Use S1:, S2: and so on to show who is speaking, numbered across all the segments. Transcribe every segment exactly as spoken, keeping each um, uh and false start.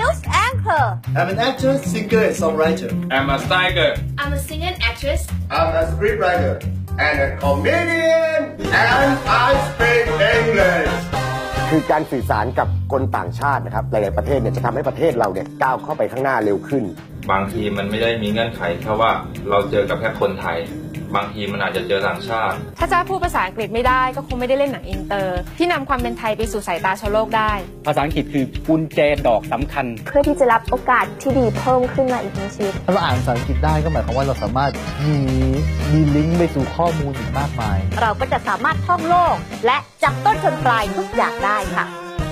S1: news anchor.
S2: I'm an actor, singer, and songwriter.
S3: I'm a styler.
S1: I'm a singer and actress.
S2: I'm a scriptwriter and a comedian. And I speak English.
S4: คือการสื่อสารกับคนต่างชาตินะครับหลายๆประเทศเนี่ยจะทำให้ประเทศเราเนี่ยก้าวเข้าไปข้างหน้าเร็วขึ้น
S3: บางทีมันไม่ได้มีเงื่อนไขแค่ว่าเราเจอกับแค่คนไทยบางทีมันอาจจะเจอต่างชาติ
S5: ถ้าจ้าพูดภาษาอังกฤษไม่ได้ก็คงไม่ได้เล่นหนังอินเตอร์ที่นำความเป็นไทยไปสู่สายตาชาวโลกได้
S6: ภาษาอังกฤษคือกุญแจดอกสำคัญ
S7: เพื่อที่จะรับโอกาสที่ดีเพิ่มขึ้นมาอีกในชีวิต
S8: ถ้าเราอ่านภาษาอังกฤษได้ก็หมายความว่าเราสามารถมีมีลิงก์ไปสู่ข้อมูลอีกมากมาย
S1: เราก็จะสามารถท่องโลกและจับต้นชนปลายทุกอย่างได้ค่ะ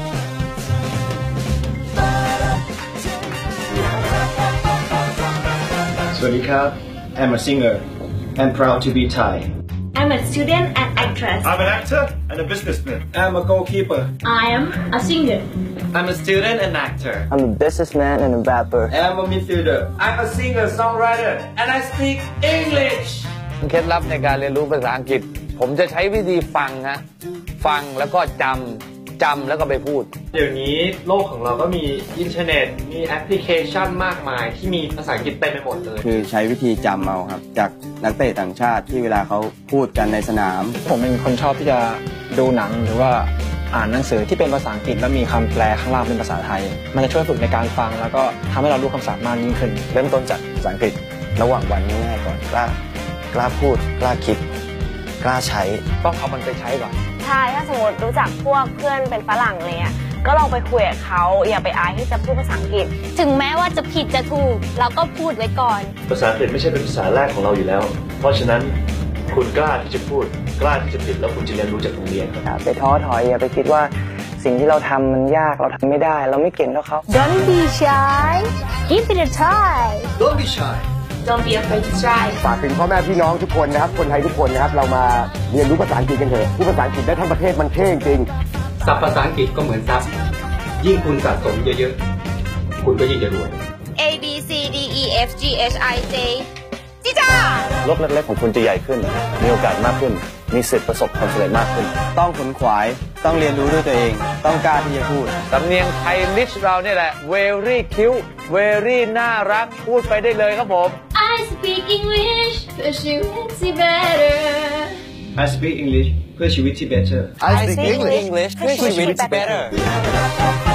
S2: สวัสดีครับ I'm a singer and proud to be Thai.
S7: I'm a student and actress.
S2: I'm an actor and a businessman. I'm a goalkeeper.
S7: I am a singer.
S9: I'm a student and actor.
S10: I'm a businessman and a rapper.
S2: I'm a midfielder.
S9: I'm a singer, songwriter, and I speak English.
S11: เคล็ดลับในการเรียนรู้ภาษาอังกฤษผมจะใช้วิธีฟังฮะฟังแล้วก็จำจำแล้วก็ไปพูด
S9: เดี๋ยวนี้โลกของเราก็มีอินเทอร์เน็ตมีแอปพลิเคชันมากมายที่มีภาษาอังกฤษเต็มไปหมดเลย
S10: คือใช้วิธีจำเอาครับจากนักเตะต่างชาติที่เวลาเขาพูดกันในสนาม
S12: ผมเป็นคนชอบที่จะดูหนังหรือว่าอ่านหนังสือที่เป็นภาษาอังกฤษแล้วมีคำแปลข้างล่างเป็นภาษาไทยมันจะช่วยฝึกในการฟังแล้วก็ทำให้เรารู้คำศัพท์มากยิ่งขึ้น
S4: เริ่มต้นจากภาษาอังกฤษระหว่างวันง่ายๆก่อนกล้ากล้าพูดกล้าคิดกล้าใช้
S11: ต้องเอามันไปใช้ก่อน
S7: ใช่ถ้าสมมติรู้จักพวกเพื่อนเป็นฝรั่งอะไรเงี้ยก็ลองไปคุยกับเขาอย่าไปอายที่จะพูดภาษาอังกฤษ
S1: ถึงแม้ว่าจะผิดจะถูกเราก็พูดไว้ก่อน
S13: ภาษาอังกฤษไม่ใช่เป็นภาษาแรกของเราอยู่แล้วเพราะฉะนั้นคุณกล้าที่จะพูดกล้าที่จะผิดแล้วคุณจะเรียนรู้จากโรงเรียน
S10: ครับไปท้อถอยอย่าไปคิดว่าสิ่งที่เราทำมันยากเราทำไม่ได้เราไม่เก่งเท่าเขา
S1: Don't be shy give it a try
S2: Don't be shy
S7: Don't be afraid to try
S4: ฝากถึงพ่อแม่พี่น้องทุกคนนะครับคนไทยทุกคนนะครับเรามาเรียนรู้ภาษาอังกฤษกันเถอะพูดภาษาอังกฤษได้ทั้งประเทศมันเท่จริง
S3: ศัพท์ภาษาอังกฤษก็เหมือนทรัพย์ยิ่งคุณสะสมเยอะๆคุณก็ยิ่งจะรวย
S1: A B C D E F G H I J จิจ้า
S10: โลกเล็กๆของคุณจะใหญ่ขึ้นมีโอกาสมากขึ้นมีสิทธิ์ประสบความสำเร็จมากขึ้นต้องขนขวายต้องเรียนรู้ด้วยตัวเองต้องกล้าที่จะพูด
S11: สำเนียงไทยลิชเราเนี่ยแหละ very cute very น่ารักพูดไปได้เลยครับผม
S1: I speak English เพื่อชีวิตที่ better
S2: I speak English เพื่อชีวิตที่ better
S8: I speak English
S12: เพื่อชีวิตที่ better